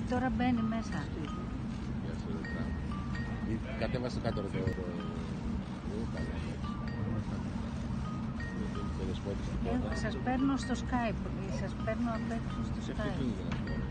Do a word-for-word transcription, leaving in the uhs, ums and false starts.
τώρα μπαίνει μέσα. Κατέβασε κάτω το... Ε, σας παίρνω στο Skype, σας παίρνω απ' έξω στο Skype.